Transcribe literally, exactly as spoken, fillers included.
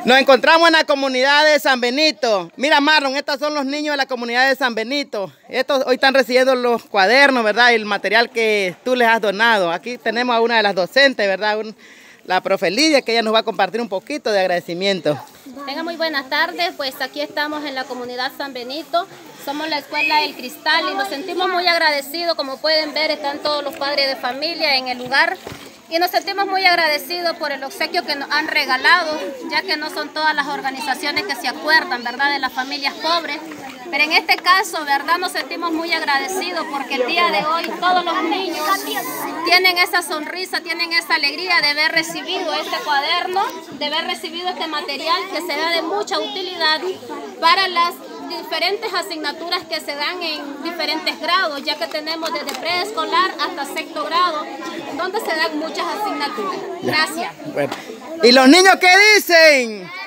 Nos encontramos en la comunidad de San Benito. Mira, Marlon, estos son los niños de la comunidad de San Benito. Estos hoy están recibiendo los cuadernos, ¿verdad? Y el material que tú les has donado. Aquí tenemos a una de las docentes, ¿verdad? Un, la profe Lidia, que ella nos va a compartir un poquito de agradecimiento. Tengan muy buenas tardes, pues aquí estamos en la comunidad San Benito. Somos la Escuela El Cristal y nos sentimos muy agradecidos. Como pueden ver, están todos los padres de familia en el lugar. Y nos sentimos muy agradecidos por el obsequio que nos han regalado, ya que no son todas las organizaciones que se acuerdan, ¿verdad?, de las familias pobres. Pero en este caso, ¿verdad?, nos sentimos muy agradecidos porque el día de hoy todos los niños tienen esa sonrisa, tienen esa alegría de haber recibido este cuaderno, de haber recibido este material que será de mucha utilidad para las diferentes asignaturas que se dan en diferentes grados, ya que tenemos desde preescolar hasta sexto grado, donde se dan muchas asignaturas. Gracias. Bueno. ¿Y los niños qué dicen?